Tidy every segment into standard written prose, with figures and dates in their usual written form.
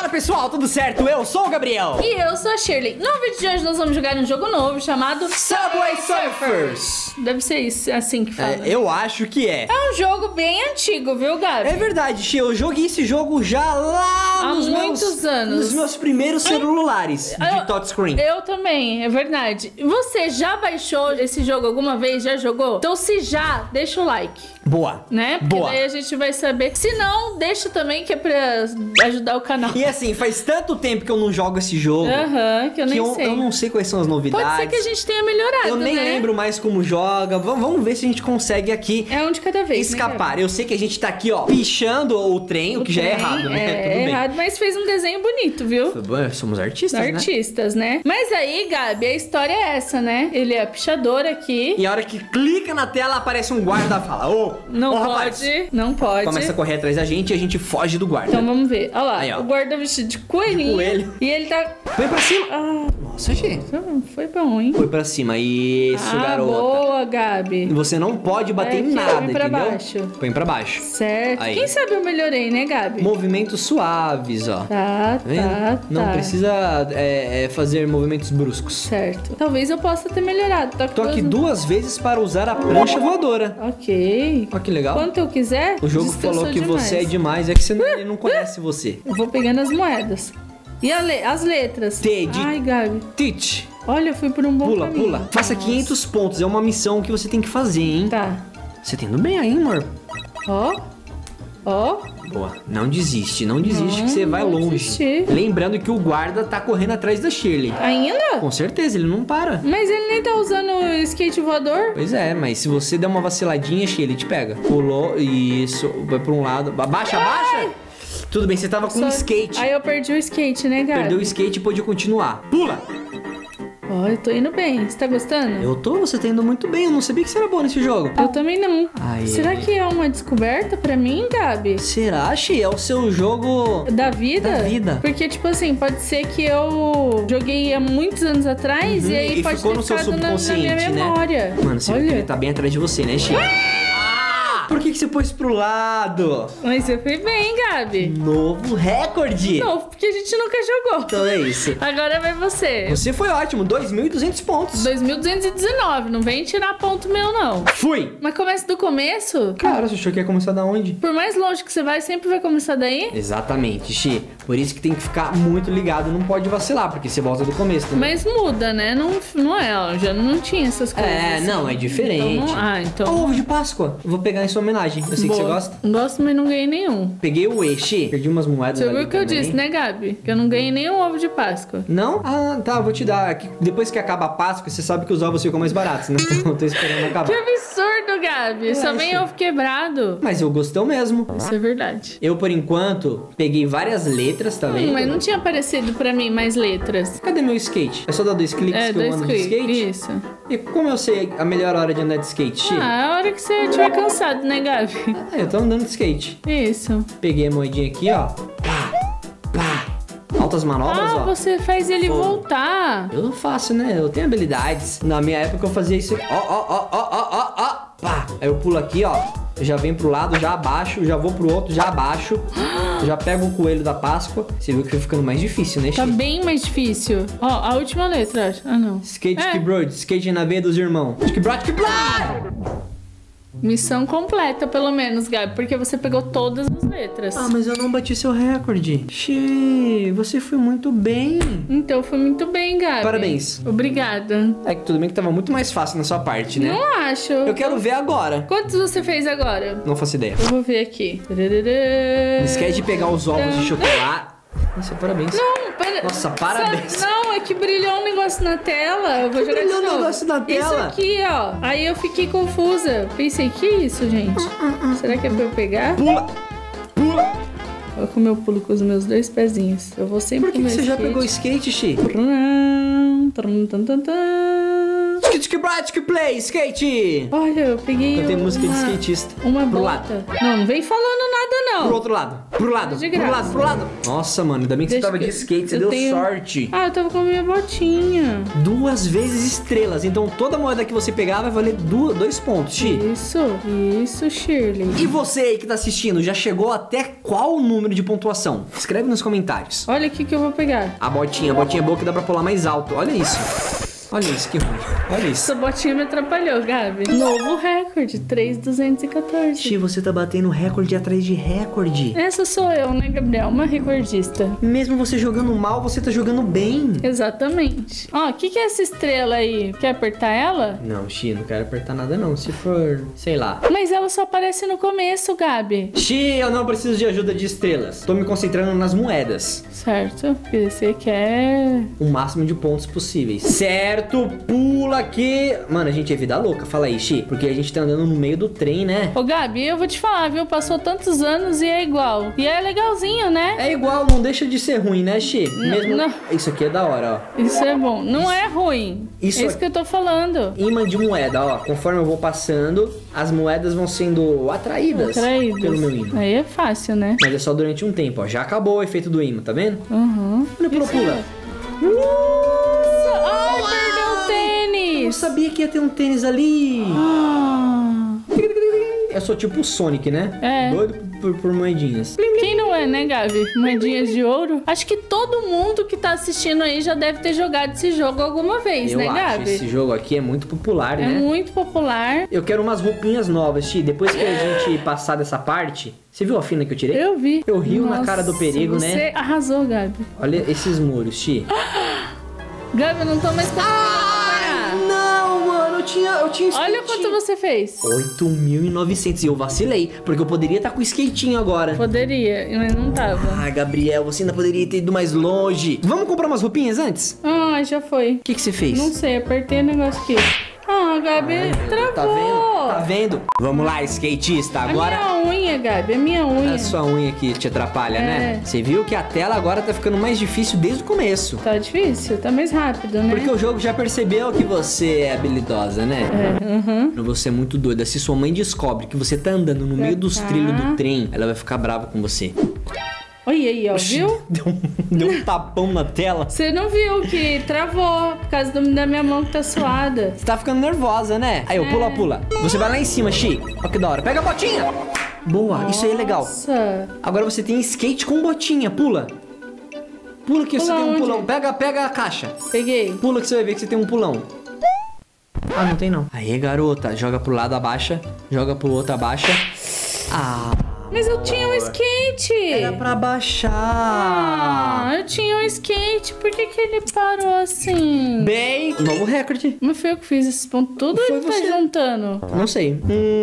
Fala pessoal, tudo certo? Eu sou o Gabriel. E eu sou a Shirley. No vídeo de hoje nós vamos jogar um jogo novo chamado Subway Surfers. Deve ser isso, assim que fala. Eu acho que é. É um jogo bem antigo, viu, Gabi? É verdade, Xê. Eu joguei esse jogo já lá há nos muitos anos. Nos meus primeiros celulares de touchscreen. Eu também, é verdade. Você já baixou esse jogo alguma vez? Já jogou? Então se já, deixa o like. Boa. Né? Porque Boa. daí a gente vai saber. Se não, deixa também, que é pra ajudar o canal. E assim, faz tanto tempo que eu não jogo esse jogo. Que eu nem sei. Eu não sei quais são as novidades. Pode ser que a gente tenha melhorado, Eu nem né? lembro mais como joga. Vamos ver se a gente consegue aqui É um de cada vez, escapar. Eu sei que a gente tá aqui, ó, pichando o trem, o que já é errado, né? É, Tudo bem. errado, mas fez um desenho bonito, viu? Somos artistas, Né? Mas aí, Gabi, a história é essa, né? Ele é pichador aqui. E a hora que clica na tela, aparece um guarda e fala: Não rapaz. pode, não pode. Começa a correr atrás da gente e a gente foge do guarda. Então vamos ver. Olha lá, Aí, ó. o guarda vestido de coelhinho. De coelho. E ele tá... Vem pra cima. Ah, Nossa, gente. foi bom, hein? Foi pra cima. Isso, garota. Boa, Gabi. Você não pode bater em Aqui, nada, põe pra entendeu? baixo. Põe pra baixo. Certo. Aí. Quem sabe eu melhorei, né, Gabi? Movimentos suaves, ó. Tá vendo? Não precisa fazer movimentos bruscos. Certo. Talvez eu possa ter melhorado. Toque duas vezes para usar a prancha voadora. Ok. Olha que legal. Quanto eu quiser. O jogo diz que eu falou sou que demais. você é demais, é que ele não conhece você. Eu vou pegando as moedas. E as letras. T de Ai, Gabi. Teach. Olha, eu fui por um bom Pula, caminho. pula. Faça 500 pontos. É uma missão que você tem que fazer, hein? Tá. Você tá indo bem aí, amor. Ó. Boa. Não desiste, não desiste que você vai não longe. desisti. Lembrando que o guarda tá correndo atrás da Shirley. Ainda? Com certeza, ele não para. Mas ele nem tá usando o skate voador. Pois é, mas se você der uma vaciladinha, Shirley, ele te pega. Pulou, isso, vai pra um lado. Abaixa, abaixa! Tudo bem, você tava com um skate. Aí eu perdi o skate, né, Gabi? Perdeu o skate e pôde continuar. Pula! Ó, eu tô indo bem. Você tá gostando? Você tá indo muito bem. Eu não sabia que você era boa nesse jogo. Eu também não. Ai, Será que é uma descoberta pra mim, Gabi? Será, Xê? É o seu jogo... Da vida? Da vida. Porque, tipo assim, pode ser que eu joguei há muitos anos atrás e aí pode ficou ter no seu ficado na minha subconsciente, memória. né? Mano, você vê que ele tá bem atrás de você, né, Xê? Por que você pôs pro lado? Mas eu fui bem, Gabi. Novo recorde! Não, porque a gente nunca jogou. Então é isso. Agora vai você. Você foi ótimo, 2.200 pontos. 2.219, não vem tirar ponto meu, não. Fui! Mas começa do começo? Cara, você achou que ia começar da onde? Por mais longe que você vai, sempre vai começar daí? Exatamente, Xê. Por isso que tem que ficar muito ligado, não pode vacilar, porque você volta do começo também. Mas muda, né? Não é, ó, já não tinha essas coisas. Não, é diferente. Então... O ovo de Páscoa. Eu vou pegar em sua homenagem. Eu sei que você gosta. Gosto, mas não ganhei nenhum. Peguei o Xê. Perdi umas moedas Você ali viu o que eu também. disse, né, Gabi? Que eu não ganhei nenhum ovo de Páscoa. Não? Ah, tá, vou te dar. Depois que acaba a Páscoa, você sabe que os ovos ficam mais baratos, né? Então eu tô esperando acabar. Que absurdo, Gabi. Só vem ovo quebrado. Mas eu gostei mesmo. Isso é verdade. Eu, por enquanto, peguei várias letras, tá vendo? Mas não tinha aparecido pra mim mais letras. Cadê meu skate? É só dar 2 cliques que eu ando de skate? Isso. E como eu sei a melhor hora de andar de skate, Xê? É a hora que você estiver cansado, né, Gabi? Eu tô andando de skate. Isso. Peguei a moedinha aqui, ó. Pá, pá. Altas manobras, ó. Você faz ele voltar. Eu faço, né? Eu tenho habilidades. Na minha época eu fazia isso. Ó. Pá. Aí eu pulo aqui, ó. Eu já venho pro lado, já abaixo, já vou pro outro, já abaixo. Já pego o coelho da Páscoa. Você viu que foi ficando mais difícil, né, Tá Xê? bem mais difícil. Ó, a última letra, acho. Ah, não. Skate Skibroid, skate na veia dos irmãos. Skibroid. Missão completa, pelo menos, Gabi, porque você pegou todas as letras. Ah, mas eu não bati seu recorde. Xê, você foi muito bem. Então foi muito bem, Gabi. Parabéns. Obrigada. É que tudo bem que tava muito mais fácil na sua parte, né? Não acho. Eu quero ver agora. Quantos você fez agora? Não faço ideia. Eu vou ver aqui. Não esquece de pegar os ovos de chocolate. Nossa, parabéns. Não, para... Nossa, parabéns. Não, é que brilhou um negócio na tela. Eu vou jogar de brilhou um novo. negócio na tela? Isso aqui, ó. Aí eu fiquei confusa. Pensei, que isso, gente? Será que é pra eu pegar? Pula! Olha como eu pulo com os meus 2 pezinhos. Eu vou sempre Por que com você meu já skate. pegou skate, Xê? Play, skate! Olha, eu peguei Eu tenho música de skatista. uma Pro bota. Não vem falando nada não? Pro outro lado. Pro lado. De Pro graça. lado. Pro lado. Nossa, mano. Ainda bem que Deixa você tava que de skate. Você eu deu tenho- sorte. Ah, eu tava com a minha botinha. 2 vezes estrelas. Então toda moeda que você pegar vai valer 2 pontos, Xi. Isso, Shirley. E você aí que tá assistindo, já chegou até qual número de pontuação? Escreve nos comentários. Olha aqui que eu vou pegar. A botinha é boa que dá pra pular mais alto. Olha isso. Olha isso, que ruim. Olha isso. Essa botinha me atrapalhou, Gabi. Novo recorde, 3.214. Xi, você tá batendo recorde atrás de recorde. Essa sou eu, né, Gabriel? Uma recordista. Mesmo você jogando mal, você tá jogando bem. Exatamente. Ó, o que é essa estrela aí? Quer apertar ela? Não, Xi, não quero apertar nada não. Se for, sei lá. Mas ela só aparece no começo, Gabi. Xi, eu não preciso de ajuda de estrelas. Tô me concentrando nas moedas. Certo? Porque você quer... O máximo de pontos possíveis. Certo, pula aqui. Mano, a gente é vida louca, fala aí, Xi. Porque a gente tá andando no meio do trem, né? Ô, Gabi, eu vou te falar, viu? Passou tantos anos e é igual. E é legalzinho, né? É igual, não deixa de ser ruim, né, Xi? Mesmo... não. Isso aqui é da hora, ó. Isso é bom. Não é ruim. Isso é isso aqui- que eu tô falando. Imã de moeda, ó. Conforme eu vou passando, as moedas vão sendo atraídas Atraídos. pelo meu imã. Aí é fácil, né? Mas é só durante um tempo, ó. Já acabou o efeito do imã, tá vendo? Uhum. Olha, pula. Ai, perdeu o Eu tênis. sabia que ia ter um tênis ali. Ah. Eu sou tipo o Sonic, né? É. Doido por moedinhas. Quem não é, né, Gabi? Moedinhas de ouro. Acho que todo mundo que tá assistindo aí já deve ter jogado esse jogo alguma vez, Eu né, acho Gabi? esse jogo aqui é muito popular, É né? muito popular. Eu quero umas roupinhas novas, Xi. Depois que a gente passar dessa parte... Você viu a fina que eu tirei? Eu vi. Eu rio na Nossa, cara do perigo, você né? arrasou, Gabi. Olha esses muros, Xi. Gabi, eu não tô mais conseguindo acompanhar. Não, mano, eu tinha Olha quanto você fez. 8.900 e eu vacilei, porque eu poderia estar com o skatinho agora. Poderia, mas não tava. Ah, Gabriel, você ainda poderia ter ido mais longe. Vamos comprar umas roupinhas antes? Ah, já foi. O que você fez? Não sei, apertei o negócio aqui. Ah, Gabi, travou. Tá vendo? Tá vendo? Vamos lá, skatista, agora... A minha unha, Gabi, a minha unha. A sua unha que te atrapalha, É. né? Você viu que a tela agora tá ficando mais difícil desde o começo. Tá difícil, tá mais rápido, né? Porque o jogo já percebeu que você é habilidosa, né? Você é muito doida. Se sua mãe descobre que você tá andando no meio dos trilhos do trem, ela vai ficar brava com você. Olha aí, ó, viu? Deu um tapão na tela. Você não viu que travou por causa da minha mão que tá suada. Você tá ficando nervosa, né? Aí, ó, pula, pula. Você vai lá em cima, Xi. Ó que da hora. Pega a botinha. Boa, isso aí é legal. Nossa. Agora você tem skate com botinha. Pula. Pula que você Pula tem um onde? pulão. Pega a caixa. Peguei. Pula que você vai ver que você tem um pulão. Ah, não tem não. Aí, garota. Joga pro lado, abaixa. Joga pro outro, abaixa. Ah, Mas eu tinha um skate. era pra baixar. Ah, eu tinha um skate. Por que ele parou assim? Bem, novo recorde. Não foi eu que fiz esses pontos tudo ou Foi ele tá você. juntando? Não sei.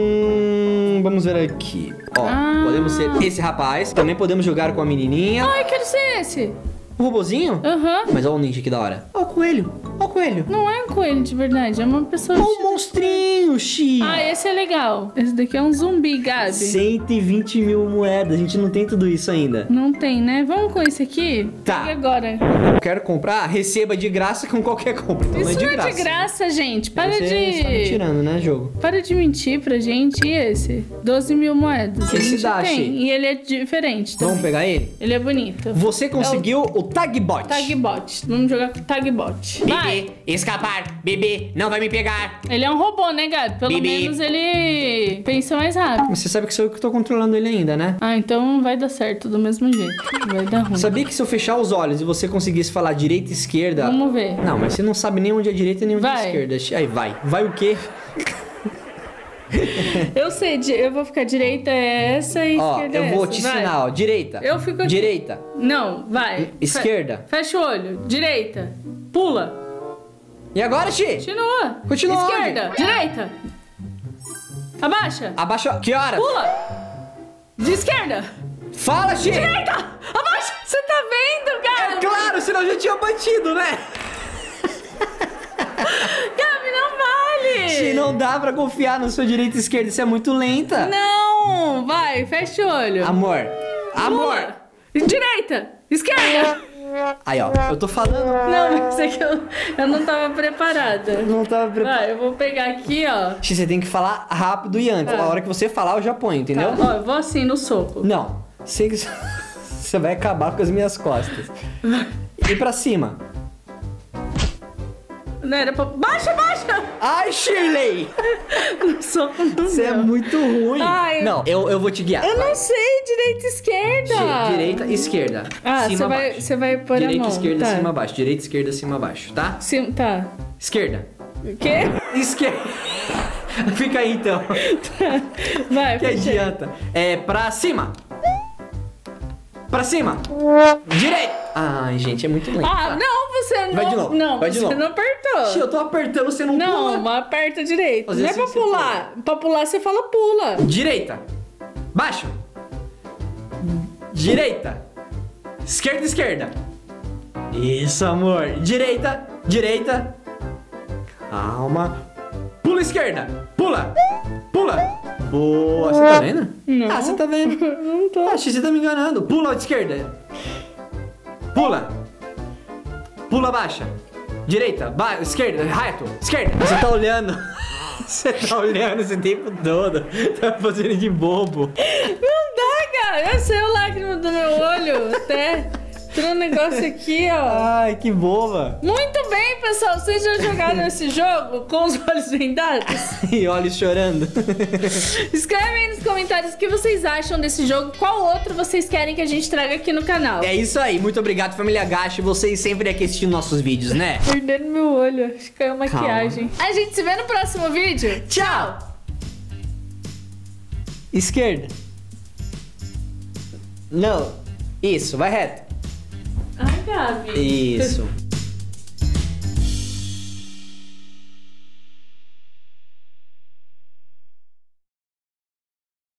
Vamos ver aqui. Ó, Ah. podemos ser esse rapaz. Também podemos jogar com a menininha. Ai, quero ser esse. O robozinho? Aham. Mas olha o ninja que da hora. Ó o coelho. Ó o coelho. Não é um coelho de verdade, é uma pessoa... Ó o monstrinho, Xi. Ah, esse é legal. Esse daqui é um zumbi, Gabi. 120 mil moedas. A gente não tem tudo isso ainda. Não tem, né? Vamos com esse aqui? Tá. E agora? Eu quero comprar, receba de graça com qualquer compra. Então Isso não é de graça. gente. Para Você está me de... tirando, né, jogo? Para de mentir pra gente. E esse? 12 mil moedas. A Esse gente dá, tem. Xi. E ele é diferente também. Vamos pegar ele? Ele é bonito. Você conseguiu o Tagbot. Tagbot. Vamos jogar com Tagbot. Vai. escapar. Bebê, não vai me pegar. Ele é um robô, né, Gabi? Pelo Bibi. menos ele pensa mais rápido. Mas você sabe que sou eu que tô controlando ele ainda, né? Ah, então vai dar certo do mesmo jeito. Vai dar ruim. Sabia que se eu fechar os olhos e você conseguisse falar direita e esquerda... Vamos ver. Não, mas você não sabe nem onde é direita nem onde é Vai. esquerda. Aí vai. Vai o quê? Eu sei, eu vou ficar direita é essa e Ó, esquerda eu é vou essa. te Vai. ensinar, ó. Direita. Eu fico aqui. Direita. Não, vai. Esquerda. Fecha o olho. Direita. Pula. E agora, Xi? Continua. Continua Esquerda. Direita. Abaixa. Abaixa. Que hora? Pula. De esquerda. Fala, Xi! Direita. Abaixa. Você tá vendo, Gabi? Claro, senão eu já tinha batido, né? Gabi, não vale. Xi, não dá pra confiar na sua direita e esquerda. Você é muito lenta. Não. Vai, fecha o olho. Amor. Amor. Pula. Direita. Esquerda. Aí, ó, eu tô falando. Não, mas é que eu não tava preparada. Não tava preparado. Eu vou pegar aqui, ó. Você tem que falar rápido e antes. Tá. A hora que você falar, eu já ponho, entendeu? Tá, ó, eu vou assim no soco. Não. Você vai acabar com as minhas costas. E pra cima. Não era pra... Baixa! Ai, Shirley! No soco não Você é deu. muito ruim. Ai, Não, eu vou te guiar. Eu vai. não sei, direita e esquerda. Direita e esquerda. Ah, cima, abaixo. você vai pôr Direita, a mão. esquerda, tá. cima, abaixo. Direita, esquerda, cima, abaixo, tá? Tá. Esquerda. O quê? Esquerda. Fica aí, então. Vai, Que fechei. adianta. É pra cima. Pra cima. Direita. Ai, gente, é muito lento. Ah, tá? não, você não... Vai de novo, Não, vai de você novo. não apertou. Ixi, eu tô apertando, você não Não, pula. mas aperta direito. Fazer Não é assim pra que você pular. Pra pular, você fala pula. Direita. Baixo. Direita. Esquerda, esquerda. Isso, amor. Direita, direita. Calma. Pula esquerda. Pula. Boa. Você tá vendo? Não. Ah, você tá vendo. Não tô. Acho que você tá me enganando. Pula à esquerda. Pula. Pula baixa. Direita. Esquerda. Reto. Esquerda. Você tá olhando. Você tá olhando esse tempo todo. Tá fazendo de bobo. Não dá, cara. Eu sei o lágrima do meu olho. Até entrou um negócio aqui, ó. Ai, que boba. Muito bem, pessoal. Vocês já jogaram esse jogo com os olhos vendados? E olhos chorando. Escreve aí nos comentários o que vocês acham desse jogo. Qual outro vocês querem que a gente traga aqui no canal? É isso aí. Muito obrigado, família Gacha. Vocês sempre aqui assistindo nossos vídeos, né? Perdendo meu olho. Acho que caiu maquiagem. A gente se vê no próximo vídeo. Tchau. Esquerda. Não. Isso, vai reto. Ai, Gabi. Isso.